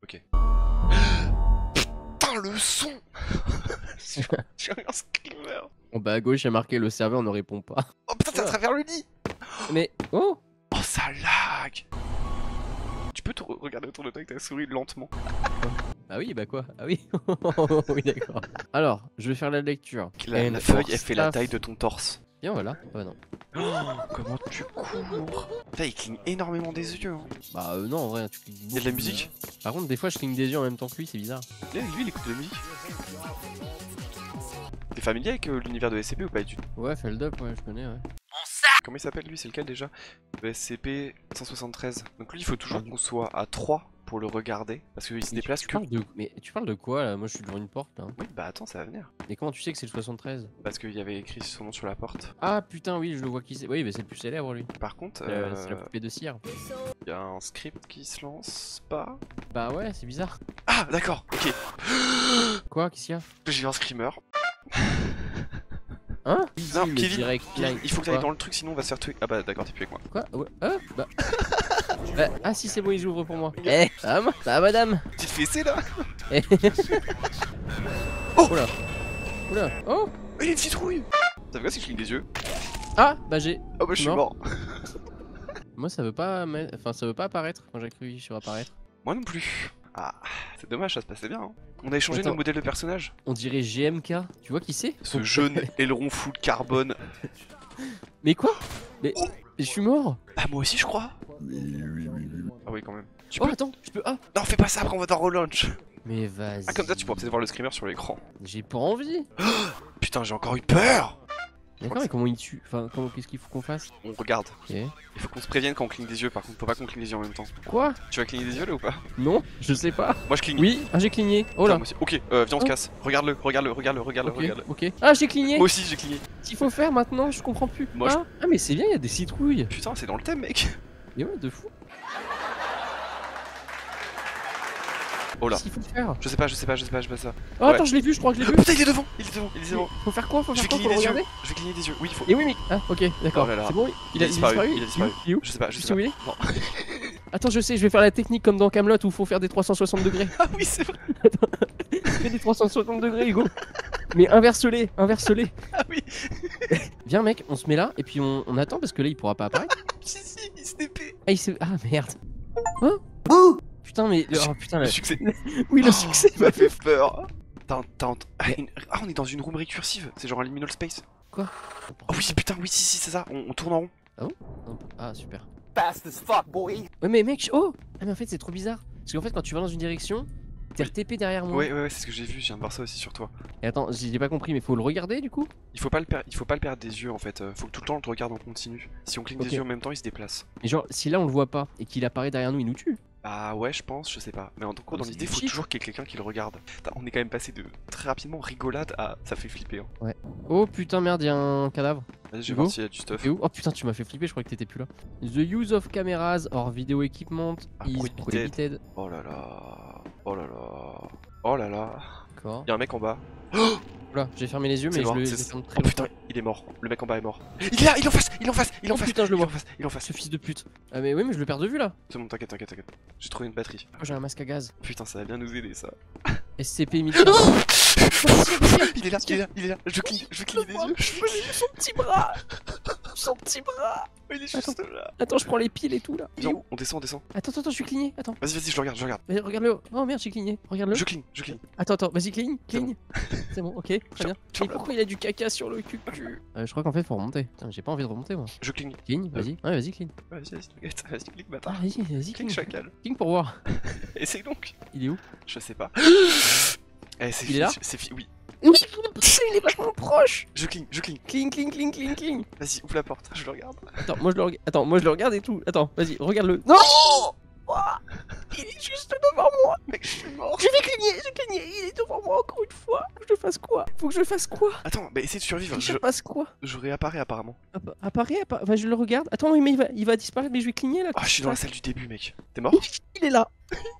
Ok. Putain, le son. J'ai un screamer. Bon bah à gauche il y a marqué le serveur ne répond pas. Oh putain, c'est à travers le lit. Mais oh. Oh, ça lag. Tu peux te regarder autour de toi avec ta souris lentement. Ah oui, bah quoi? Ah oui. Oui, d'accord. Alors, je vais faire la lecture. La feuille, elle fait la taille de ton torse. Bien, voilà. Ah non. Oh, comment tu cours. Putain, il cligne énormément des yeux. Hein. Bah non, en vrai, tu clignes beaucoup. Il y a de la musique. Par contre, des fois, je cligne des yeux en même temps que lui, c'est bizarre. Lui, il écoute de la musique. T'es familier avec l'univers de SCP ou pas du tout? Ouais, Feldup, ouais, je connais, ouais. Comment il s'appelle lui? C'est lequel déjà? Le SCP-173. Donc lui, il faut toujours qu'on soit à 3 pour le regarder. Parce qu'il se déplace que... Mais tu parles de quoi là? Moi je suis devant une porte là. Oui, bah attends, ça va venir. Mais comment tu sais que c'est le 73? Parce qu'il y avait écrit son nom sur la porte. Ah putain, oui, je le vois qui c'est. Oui, mais c'est le plus célèbre lui. Par contre, C'est la poupée de cire. il y a un script qui se lance pas. Bah ouais, c'est bizarre. Ah, d'accord, ok. Quoi? Qu'est-ce qu'il y a? J'ai eu un screamer. Hein? Non, Le Kevin, direct line. il faut que t'ailles dans le truc, sinon on va se faire tuer. Ah bah d'accord, t'es plus avec moi. Quoi? Ouais. Bah. Ah si, c'est bon, ils ouvrent pour moi. Eh, ça va madame? Petite fessée là. Eh. Oh Oula. Oula. Oh. Il y a une citrouille. Ça fait quoi si je cligne des yeux? Ah, bah j'ai. Oh bah je suis mort. Moi ça veut pas enfin ça veut pas apparaître quand j'ai cru sur apparaître. Moi non plus. Ah, c'est dommage, ça se passait bien. Hein. On a échangé Attends. nos modèles de personnages. On dirait GMK. Tu vois qui c'est? Ce jeune aileron full carbone. Mais quoi? Mais je suis mort. Bah moi aussi je crois. Ah oui quand même. Tu Oh peux... attends, je peux. Ah. Non fais pas ça, après on va dans relaunch. Mais vas-y. Ah comme ça tu pourras peut-être voir le screamer sur l'écran. J'ai pas envie. Putain j'ai encore eu peur. D'accord, mais comment il tue? Enfin, qu'est-ce qu'il faut qu'on fasse? On regarde. Ok. Il faut qu'on se prévienne quand on cligne des yeux par contre, faut pas qu'on cligne des yeux en même temps. Quoi? Tu vas cligner des yeux là ou pas? Non, je sais pas. Moi je cligne. Oui, ah j'ai cligné. Oh Putain, là. moi aussi. Ok, viens on se Oh. casse. Regarde-le, regarde-le, regarde-le, regarde-le, Ok, regarde-le. ok. Ah j'ai cligné. Moi aussi j'ai cligné. Qu'est-ce qu'il faut faire maintenant? Je comprends plus. Moi, Ah mais c'est bien, il y a des citrouilles. Putain c'est dans le thème mec. Mais ouais, de fou. Oh là. Qu'est-ce qu'il faut faire? Je sais pas ça. Oh Ouais. attends, je l'ai vu, je crois que je l'ai vu. Putain il est devant, il est devant, il est devant. Faut faire quoi? Faut Je faire vais quoi? cligner Faut le des yeux. regarder? Je vais cligner des yeux. Oui il faut. Et oui, mais. Ah ok, d'accord. Oh là là. C'est bon, Il a disparu. Il a disparu. Il est où? Je sais pas, je Tu sais sais où pas. il est? Non. Attends, je sais, je vais faire la technique comme dans Camelot où il faut faire des 360 degrés. Ah oui c'est vrai. Fais des 360 degrés, Hugo. Mais inverse-les, inverse-les. Ah oui. Viens mec, on se met là et puis on attend parce que là il pourra pas apparaître. Si si, il se dépée. Ah il s'est... Ah merde. Hein? Putain mais... Oh putain Le là... succès. Oui le succès. Ça m'a fait peur. Ah on est dans une room récursive, c'est genre un liminal space. Quoi? Oh oui putain oui si c'est ça, on tourne en rond. Ah super. Fast as fuck, boy. Ouais mais mec, oh. Ah mais en fait c'est trop bizarre. Parce qu'en fait quand tu vas dans une direction, t'es TP derrière moi. Ouais c'est ce que j'ai vu, je viens de voir ça aussi sur toi. Et attends, j'ai pas compris mais faut le regarder du coup? Il faut pas le perdre des yeux en fait, faut que tout le temps on le regarde en continu. Si on cligne Ok. des yeux en même temps il se déplace. Mais genre si là on le voit pas et qu'il apparaît derrière nous, il nous tue. Bah ouais je pense, je sais pas. Mais en tout cas Ah, dans c'est l'idée du faut cheat. toujours qu'il y ait quelqu'un qui le regarde. Putain, on est quand même passé de très rapidement rigolade à ça fait flipper. Hein. Oh putain merde, y'a un cadavre. Vas-y je vais Hugo voir s'il y a du stuff. T'es où? Oh putain tu m'as fait flipper, je croyais que t'étais plus là. The use of cameras or video equipment is Prohibited. prohibited. Oh là là. Oh là là. Oh là là. D'accord. Y'a un mec en bas. Là, j'ai fermé les yeux C'est mais je mort, le c'est- ferme très Oh putain, longtemps. il est mort. Le mec en bas est mort. Il est là, il est en face, il est en face, il est en Oh face. putain, je le il est vois. en face, il est en face. Ce fils de pute. Ah mais oui mais je le perds de vue là. C'est bon, t'inquiète. J'ai trouvé une batterie. Oh, j'ai un masque à gaz. Putain, ça va bien nous aider ça. SCP-1015. Il est là. Je cligne des yeux. Son petit bras. Son petit bras. Il est juste là. Attends, je prends les piles et tout là. Viens, on descend. Attends, je suis cligné. Attends. Vas-y, je le regarde. Mais regarde-le. Oh merde, j'ai cligné. Regarde-le. Je cligne. Attends, vas-y, cligne. C'est bon, ok, très bien. Tiens, Mais pourquoi il a du caca sur le cul? Je crois qu'en fait, faut remonter. Putain, j'ai pas envie de remonter moi. Je cligne. Cligne, vas-y. Ouais, vas-y, cligne. Vas-y, t'inquiète. Vas-y, clique, Ah, bâtard. vas-y, Clique, cligne. chacal. Cligne pour voir. Essaye donc. Il est où? Je sais pas. Eh, c'est Il est là? oui. Oui, il est vachement proche. Je cligne. Cligne. Vas-y, ouvre la porte. Je le regarde. Attends, moi je le regarde et tout. Attends, vas-y, regarde-le. Non! Ouah, il est juste devant moi. Mec, je suis mort. Je vais cligner. Il est devant moi encore une fois. Faut que je fasse quoi? Attends, bah essaye de survivre. Je fasse quoi? Je réapparais apparemment. Apparaît. Bah, je le regarde. Attends, mais il va disparaître, mais je vais cligner là. Ah, je suis dans la salle du début, mec. T'es mort? Il est là.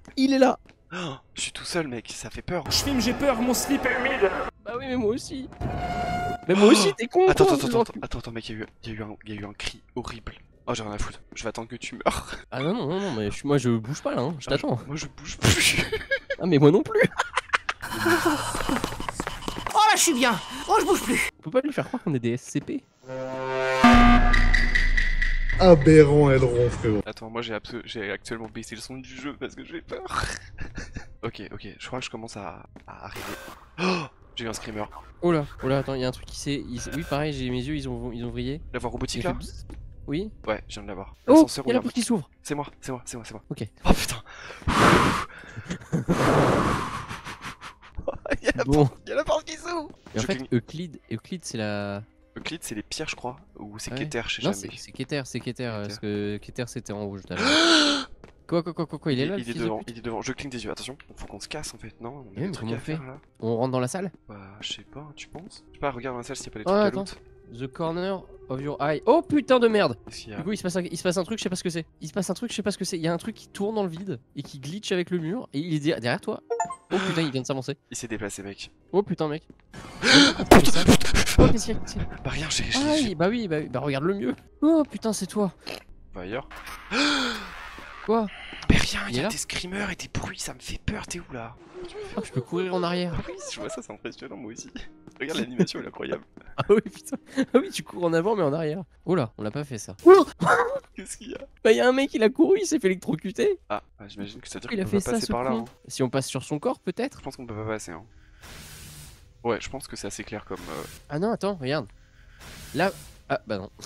Oh, je suis tout seul, mec. Ça fait peur. Je filme, j'ai peur, mon slip est humide. Bah oui, mais moi aussi. Mais moi aussi, t'es con. Attends, toi, mec, il y a eu un cri horrible. Oh, j'ai rien à foutre. Je vais attendre que tu meurs. Ah non, non, non, non, mais moi je bouge pas là, hein. Je t'attends. Moi, je bouge plus. Ah, mais moi non plus. Oh là, je suis bien. Oh, je bouge plus. On peut pas lui faire croire qu'on est des SCP. Aberrant aileron, frérot. Attends, moi j'ai actuellement baissé le son du jeu parce que j'ai peur. Ok, je crois que je commence à arriver. Oh, j'ai eu un screamer. Oh là, attends, il y a un truc qui s'est. Oui, pareil, j'ai mes yeux, ils ont vrillé. La voix robotique Il a là? fait bzzz. Oui. Ouais, je viens de l'avoir. Oh, L'ascenseur, il y a la regarde. porte qui s'ouvre. C'est moi. Ok. Oh putain. Il y a Bon. la porte qui s'ouvre. Et en Je fait, cligne. Euclide, c'est la. Euclide, c'est les pierres, je crois. Ou c'est Ouais. Keter, je sais Non, jamais. c'est Keter, parce que Keter c'était en rouge tout à l'heure. Quoi, il est là, le Il est fils de devant, pute. il est devant. Je cligne des yeux, attention. Faut qu'on se casse en fait, non? On a Mais des trucs comment à on fait faire là. On rentre dans la salle? Bah, je sais pas, tu penses? Je sais pas, regarde dans la salle s'il y a pas des Oh, trucs à attends. loot. The corner of your eye. Oh putain de merde! Qu'est-ce qu'il y a? Du coup, il se passe un truc, je sais pas ce que c'est. Il y a un truc qui tourne dans le vide et qui glitch avec le mur et il est derrière toi. Oh putain, il vient de s'avancer. Il s'est déplacé, mec. Oh putain, mec. Oh, qu'est-ce qu'il y a? Bah, rien, Ah oui, bah oui, bah regarde le mieux. Oh putain, c'est toi. Va ailleurs. Quoi? Mais rien, il Il y est a là des screamers et des bruits, ça me fait peur, t'es où là? Oh, je peux courir en arrière. Oui, je vois ça, c'est impressionnant, moi aussi. Regarde l'animation, elle est incroyable. Ah oui, putain. Ah oui, tu cours en avant mais en arrière. Oh là, on l'a pas fait ça. Qu'est-ce qu'il y a? Bah y'a un mec, il a couru, il s'est fait électrocuter. Ah, bah, j'imagine que ça veut dire Il a qu'on fait peut pas ça, passer ce par là. con. Hein. Si on passe sur son corps, peut-être. Je pense qu'on peut pas passer. Hein. Ouais, je pense que c'est assez clair comme. Ah non, attends, regarde. Là. Ah bah non.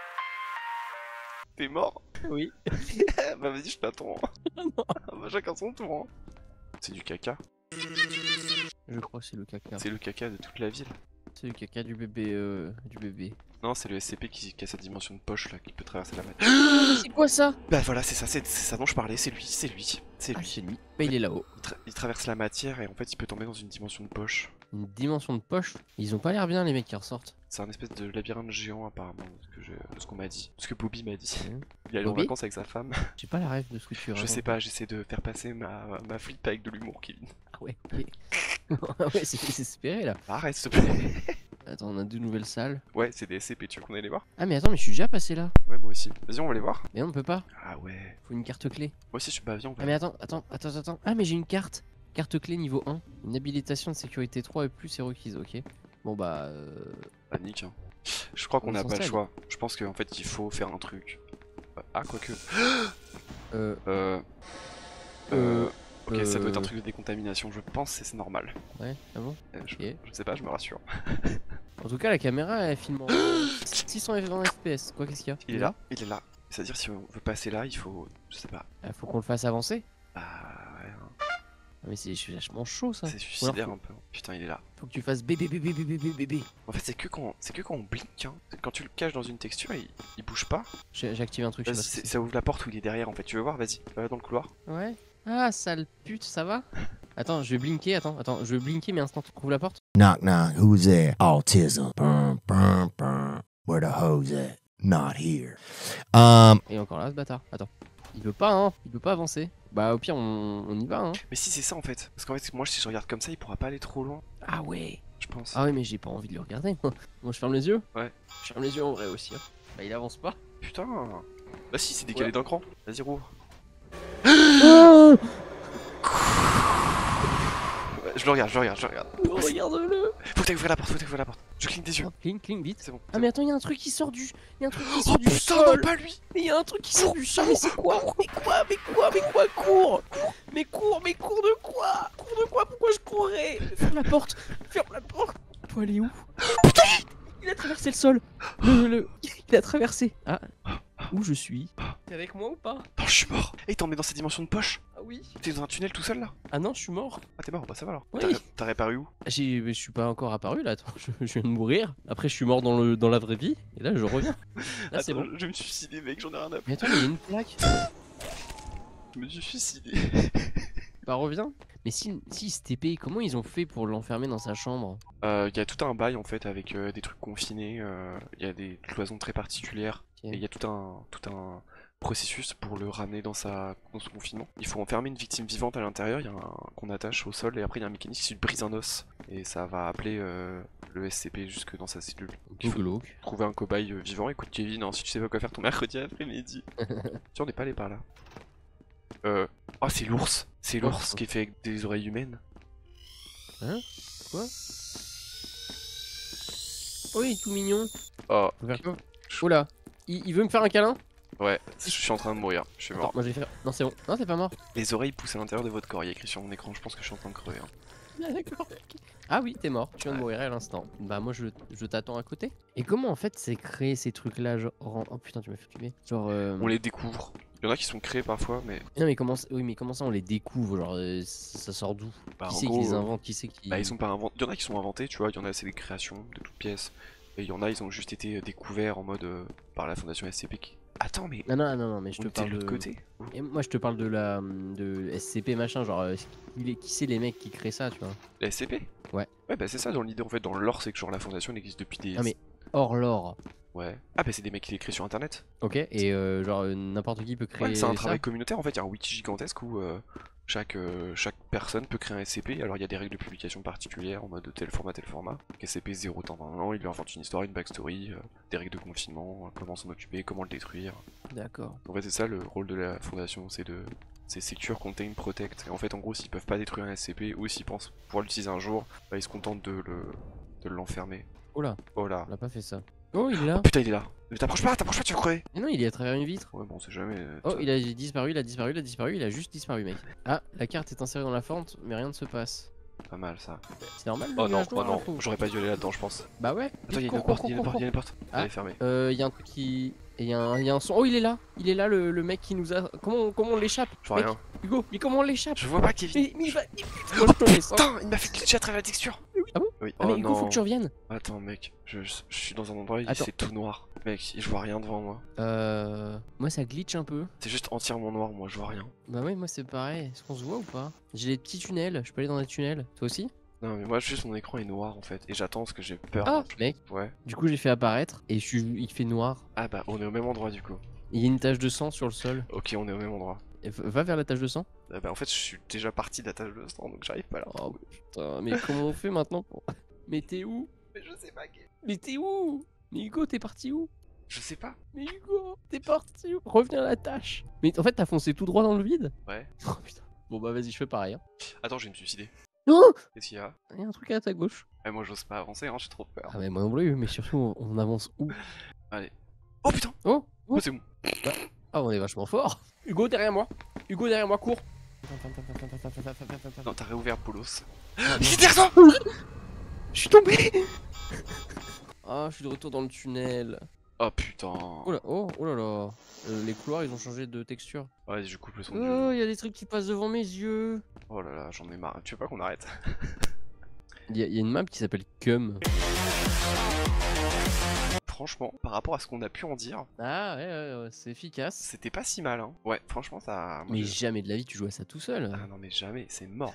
T'es mort? Oui. Bah vas-y, je t'attends. Ah non. Bah chacun son tour. Hein. C'est du caca. Je crois que c'est le caca. C'est le caca de toute la ville. C'est le caca du bébé. Non, c'est le SCP qui a cette dimension de poche là, qui peut traverser la mer. C'est quoi ça? Bah voilà, c'est ça dont je parlais, c'est lui. C'est Ah, lui. c'est lui. Bah il est là-haut. Il traverse la matière et en fait il peut tomber dans une dimension de poche. Une dimension de poche. Ils ont pas l'air bien les mecs qui ressortent. C'est un espèce de labyrinthe géant apparemment, de ce qu'on m'a dit. Ce que Bobby m'a dit. Mhm. Il est allé en Bobby vacances avec sa femme. J'ai pas la rêve de ce que tu Je racontes. sais pas, j'essaie de faire passer ma flip avec de l'humour, Kevin. Ah ouais, ok. Ah ouais, c'est désespéré là. Arrête s'il te plaît. Attends, on a deux nouvelles salles. Ouais, c'est des SCP, tu veux qu'on aille les voir? Ah mais attends, mais je suis déjà passé là. Ouais, moi aussi. Vas-y, on va les voir. Mais non, on peut pas. Ah ouais. Faut une carte clé. Moi aussi, je suis pas bien, on va. Ah mais attends. Ah mais j'ai une carte. Carte clé niveau 1. Une habilitation de sécurité 3 et plus est requise, ok. Bon bah... Panique, hein. Je crois qu'on On n'a s'en pas le sert. choix. Je pense qu'en fait, il faut faire un truc. Ah, quoique. Ok, ça doit être un truc de décontamination, je pense, c'est normal. Ouais, ah bon. Je sais pas, je me rassure. En tout cas, la caméra elle filme en 620 fps. Quoi, qu'est-ce qu'il y a? Il est là, il est là. C'est-à-dire, si on veut passer là, il faut. Je sais pas. Faut qu'on le fasse avancer. Bah ouais, hein. Ah, mais c'est vachement chaud ça. C'est suicidaire un peu. Putain, il est là. Faut que tu fasses bébé. En fait, c'est que quand on blink, hein. Quand tu le caches dans une texture, il bouge pas. J'ai activé un truc, je sais Vas-y, pas ce que ça ouvre la porte où il est derrière en fait. Tu veux voir? Vas-y, va dans le couloir. c'est. Ouais. Ah, sale pute, ça va? Attends, je vais blinker, je vais blinker mais instant, ouvre la porte. Knock knock, who's there? Autism. Where the hose at? Not here. Et encore là, ce bâtard. Attends. Il veut pas, hein. Il veut pas avancer. Bah, au pire, on y va, hein. Mais si, c'est ça en fait. Parce qu'en fait, moi, si je regarde comme ça, il pourra pas aller trop loin. Ah ouais. Je pense. Ah ouais, mais j'ai pas envie de le regarder, moi. Bon, je ferme les yeux? Ouais. Je ferme les yeux en vrai aussi, hein. Bah, il avance pas. Putain. Bah si, c'est décalé Ouais. d'un cran. Vas-y, rouvre. Ouais, je le regarde. Regarde-le. Faut que t'ailles ouvrir la porte, Je cligne des yeux. Oh, cling, vite. C'est bon. Ah, mais attends, il y a un truc qui sort du. Il y a un truc qui Oh sort du putain, non, sol. pas lui. Mais il y a un truc qui sort du sol. Mais c'est quoi? Mais quoi? Cours. Mais cours de quoi? Pourquoi je courrais? Ferme la porte. Faut aller où? Putain, il a traversé le sol. Il a traversé. Ah, où je suis? T'es avec moi ou pas? Non, je suis mort. Et t'en mets dans cette dimension de poche? Ah oui. T'es dans un tunnel tout seul là? Ah non, je suis mort. Ah, t'es mort, bah ça va alors. Oui. T'as réparé où? Je suis pas encore apparu là. Attends, je viens de mourir. Après, je suis mort dans la vraie vie. Et là, je reviens. Là, c'est Attends, bon. je vais me suicider, mec, j'en ai rien à foutre. Mais attends, mais il y a une plaque. Je me suis suicidé. Bah, reviens. Mais si ce TP, comment ils ont fait pour l'enfermer dans sa chambre? Il y a tout un bail en fait avec des trucs confinés. Il y a des cloisons très particulières. Ok. Et il y a tout un processus pour le ramener dans son confinement. Il faut enfermer une victime vivante à l'intérieur, il y a qu'on attache au sol et après il y a un mécanisme qui brise un os et ça va appeler le SCP jusque dans sa cellule. Donc, il faut Glauque. trouver un cobaye vivant. Écoute Kevin, hein, si tu sais pas quoi faire ton mercredi après-midi. Tiens, on n'est pas allé par là. Oh, c'est l'ours. C'est l'ours qui est fait avec des oreilles humaines. Hein? Quoi? Oh, il est tout mignon. Oh, Faut faire quoi? Oh là, il veut me faire un câlin? ouais, je suis en train de mourir. Je suis Attends, mort. moi je vais faire. Non, c'est bon. Non, c'est pas mort. Les oreilles poussent à l'intérieur de votre corps. Il y a écrit sur mon écran. Je pense que je suis en train de crever. Hein. Ah, d'accord. Ah oui, t'es mort. Tu viens de mourir à l'instant. Bah, moi je t'attends à côté. Et comment en fait c'est créé ces trucs là? Genre. Oh putain, tu m'as fait fumer. Genre. On les découvre. Il y en a qui sont créés parfois, mais Non, mais comment. Oui, mais comment ça on les découvre? Genre, ça sort d'où? bah, Qui en c'est qui gros, les invente? Qui c'est qui. bah, ils sont pas inventés. Il y en a qui sont inventés, tu vois. Il y en a c'est des créations de toutes pièces. Et il y en a ils ont juste été découverts en mode par la fondation SCP. Attends, mais Non, mais je on te était parle de l'autre de. côté. Et moi je te parle de SCP machin, genre qui c'est les mecs qui créent ça, tu vois. La SCP. Ouais. Ouais, bah c'est ça dans l'idée en fait. Dans le lore, c'est que genre la fondation elle existe depuis des. Ah mais hors lore. Ouais. Ah bah c'est des mecs qui l'écrivent sur internet. Ok, et genre n'importe qui peut créer Ouais, c'est un ça. travail communautaire en fait. Il y a un wiki gigantesque où chaque personne peut créer un SCP. Alors il y a des règles de publication particulières en mode tel format, tel format. SCP 0 temps d'un an, il lui invente une histoire, une backstory, des règles de confinement, comment s'en occuper, comment le détruire. D'accord. En fait c'est ça le rôle de la fondation, c'est de. C'est Secure, Contain, Protect. Et en fait en gros s'ils peuvent pas détruire un SCP ou s'ils pensent pouvoir l'utiliser un jour, bah, ils se contentent de l'enfermer. Oh là, Oh là. on l'a pas fait ça. Oh, il est là. Oh putain il est là. Mais t'approches pas, tu vas crever. Mais non, il est à travers une vitre. Ouais bon c'est jamais. Oh, il a disparu, il a juste disparu, mec. Ah, la carte est insérée dans la fente, mais rien ne se passe. Pas mal ça. C'est normal le Oh non, nuage oh noir, non, je trouve. j'aurais pas dû aller là-dedans je pense. Bah ouais. Attends, il y a Cours, une porte, cours, il y a une cours, porte, il y a une porte. Ah. Elle est fermée. Il y a un truc qui. Il y a un son. Oh, il est là le mec qui nous a. Comment on l'échappe? Je vois Mec, rien. Hugo, mais comment on l'échappe? Je vois pas Kevin. Mais il va. Moi, je te laisse, hein. Putain, il m'a fait glitcher à travers la texture. Ah bon? Oui. Ah, mais Oh Hugo, non. faut que tu reviennes. Attends mec, je suis dans un endroit où Attends. c'est tout noir. Mec, je vois rien devant moi. Moi ça glitch un peu. C'est juste entièrement noir, moi je vois rien. Bah ouais, moi c'est pareil. Est-ce qu'on se voit ou pas? J'ai des petits tunnels, je peux aller dans les tunnels. Toi aussi? Non mais moi juste mon écran est noir en fait et j'attends parce que j'ai peur. Ah, mec. Ouais. Du coup j'ai fait apparaître et il fait noir. Ah bah on est au même endroit du coup. Il y a une tache de sang sur le sol. Ok, on est au même endroit. Et va vers la tache de sang. Bah en fait je suis déjà parti de la tâche de sang donc j'arrive pas là. Oh putain, mais comment on fait maintenant pour... Mais t'es où? Mais je sais pas. Mais t'es où? Mais Hugo, t'es parti où? Je sais pas. Mais Hugo, t'es parti où? Reviens à la tâche. Mais en fait t'as foncé tout droit dans le vide? Ouais. Oh putain. Bon bah vas-y, je fais pareil. Hein. Attends, je vais me suicider. Non! Qu'est-ce qu'il y a? Il y a un truc à ta gauche. Moi j'ose pas avancer, hein, j'ai trop peur. Ah mais moi non plus, mais surtout on avance où? Allez. Oh putain! Oh! Oh c'est bon. Ah, on est vachement fort. Hugo derrière moi. Hugo derrière moi, cours. Non, t'as réouvert Polos. Ah, Il est derrière toi! Je suis tombé. Ah, je suis de retour dans le tunnel. Oh putain. Oh là là. Les couloirs, ils ont changé de texture. Ouais, je coupe le son du Oh, jeu. il y a des trucs qui passent devant mes yeux. Oh là là, j'en ai marre. Tu veux pas qu'on arrête? Il y a une map qui s'appelle Cum. Franchement, par rapport à ce qu'on a pu en dire, Ah ouais, c'est efficace. c'était pas si mal, hein. Ouais, franchement, ça. moi, Mais j'ai- jamais de la vie tu joues à ça tout seul. Ah non, mais jamais, c'est mort.